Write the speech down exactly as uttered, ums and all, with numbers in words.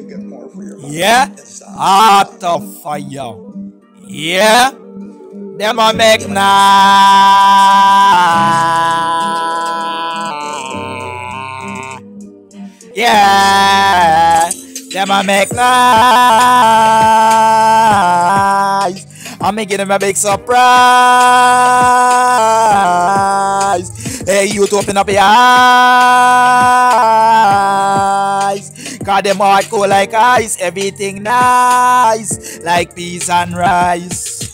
get more for your money. Yeah, heart of fire. Yeah, them a make nice. Yeah, them a make nice. I'm making them a big surprise. Hey, you to open up your eyes. Cause them heart cold like ice. Everything nice, like peas and rice.